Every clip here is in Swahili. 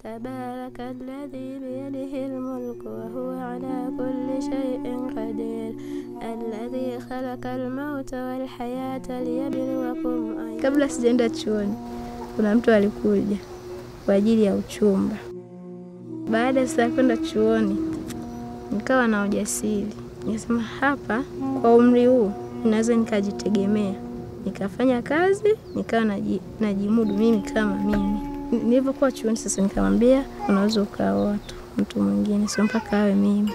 تبارك الذي بيده الملك وهو على كل شيء قدير الذي خلق الموت والحياة ليبلوكم أيكم. Kabla sijaenda chuoni kuna mtu alikuja kwa ajili ya uchumba. Baada ya kwenda chuoni nikawa na ujasiri. Nikasema hapa kwa umri huu naweza nikajitegemea. Nikafanya kazi, nikawa najimudu mimi kama mimi. Nilipokuwa chuoni sasa nikamwambia unaweza ukaoa mtu mwingine sio mpaka awe mimi.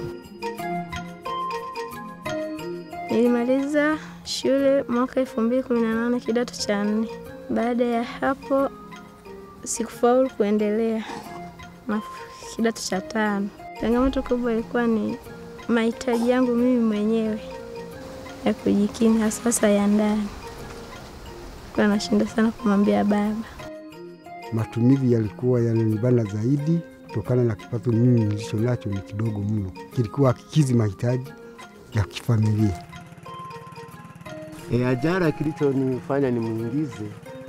Nilimaliza shule mwaka 2018 kidato cha 4. Baada ya hapo sikufaulu kuendelea na kidato cha 5. Changamoto kubwa ilikuwa ni mahitaji yangu mimi mwenyewe ya kujikimu hasa ya ndani. Kwa nashinda sana kumwambia baba. Matumizi yalikuwa yananibana zaidi kutokana na kipato mimi nilicho nacho ni kidogo mno. Kilikuwa kikizi mahitaji ya kifamilia. Ajara kilichonifanya nimuingize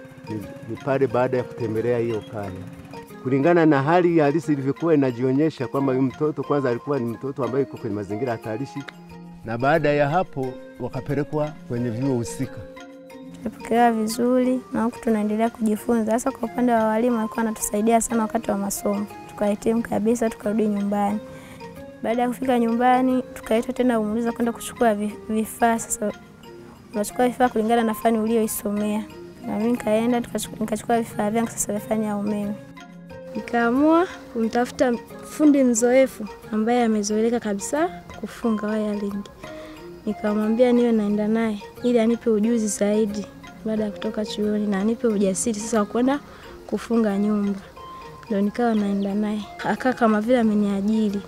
ni pale baada ya kutembelea hiyo kaya. Kulingana na hali halisi ilivyokuwa inajionyesha kwamba mtoto kwanza alikuwa ni mtoto ambaye yuko kwenye mazingira hatarishi, na baada ya hapo wakapelekwa kwenye vyuo husika. Tulipokewa vizuri na huku tunaendelea kujifunza. Hasa kwa upande wa walimu walikuwa wanatusaidia sana wakati wa masomo. Tukahitimu kabisa tukarudi nyumbani. Baada ya kufika nyumbani tukaitwa tena umuuliza kwenda kuchukua vifaa. Sasa unachukua vifaa kulingana na fani uliyoisomea. Na mimi nikaenda nikachukua vifaa vyangu sasa vya fani ya umeme. Nikaamua kumtafuta fundi mzoefu ambaye amezoeleka kabisa kufunga wiring. Nikamwambia niwe naenda naye ili anipe ujuzi zaidi baada ya kutoka chuoni na anipe ujasiri sasa kwenda kufunga nyumba. Ndio nikawa naenda naye. Akaa kama vile ameniajiri.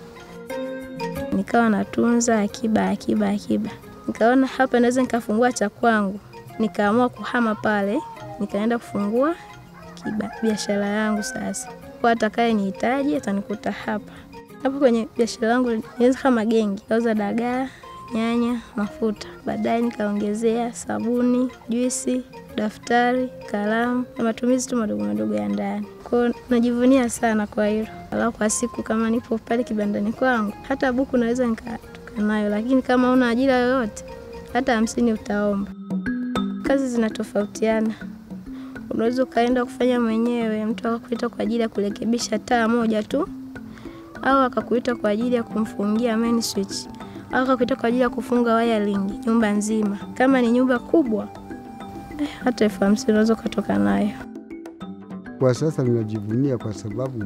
Nikawa natunza akiba. Nikaona hapa naweza nikafungua cha kwangu. Nikaamua kuhama pale, nikaenda kufungua biashara yangu sasa. Kwa atakaye nihitaji atanikuta hapa. Hapo kwenye biashara yangu nianza kama gengi, nauza dagaa, nyanya, mafuta. Baadaye nikaongezea sabuni, juisi, daftari, kalamu na matumizi tu madogo ya ndani. Kwa najivunia sana kwa hilo. Alafu kwa siku kama nipo pale kibandani kwangu, hata buku naweza nikatoka nayo, lakini kama una ajira yoyote hata 50 utaomba. Kazi zinatofautiana. Unaweza kaenda kufanya mwenyewe, mtu akakuita kwa ajili ya kurekebisha taa moja tu, au akakuita kwa ajili ya kumfungia main switch, au akakuita kwa ajili ya kufunga wiring nyumba nzima. Kama ni nyumba kubwa hata 50 unaweza kutoka nayo. Kwa sasa ninajivunia kwa sababu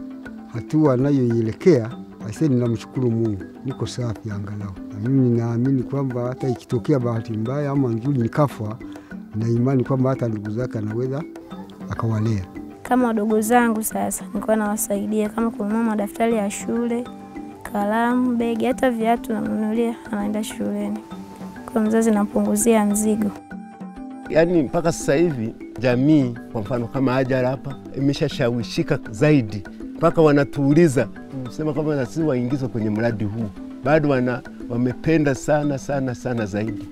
hatua anayoielekea ninamshukuru Mungu. Niko safi angalau. Na mimi ninaamini kwamba hata ikitokea bahati mbaya ama nzuri nikafa, na imani kwamba hata ndugu zake anaweza akawalea. Kama wadogo zangu sasa nilikuwa nawasaidia kama kununua madaftari ya shule, kalamu, begi, hata viatu nanunulia anaenda shuleni. Kwa mzazi nampunguzia mzigo. Yaani mpaka sasa hivi jamii kwa mfano kama Ajara hapa imeshashawishika zaidi. Mpaka wanatuuliza kusema kama na sisi waingizwe kwenye mradi huu. Bado wamependa sana zaidi.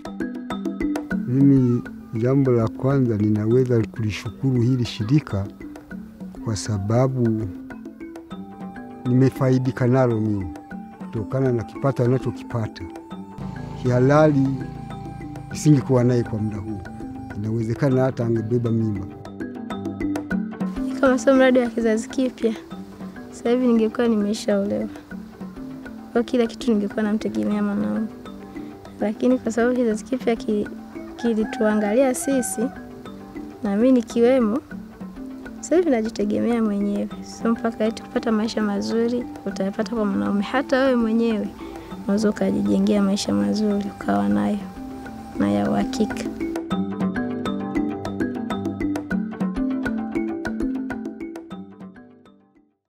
Mimi jambo la kwanza ninaweza kulishukuru hili shirika kwa sababu nimefaidika nalo mimi kutokana na kipato ninachokipata. Kihalali nisingekuwa naye kwa muda huu. Inawezekana hata angebeba mimba. Kama sio mradi wa Kizazi Kipya, sasa hivi ningekuwa nimeshaolewa. Kwa kila kitu ningekuwa namtegemea mwanangu. Lakini kwa sababu Kizazi Kipya kilituangalia sisi na mimi nikiwemo, sasa hivi najitegemea mwenyewe. Sio mpaka eti kupata maisha mazuri utayapata kwa mwanaume. Hata wewe mwenyewe unaweza kujijengea maisha mazuri ukawa nayo na ya uhakika.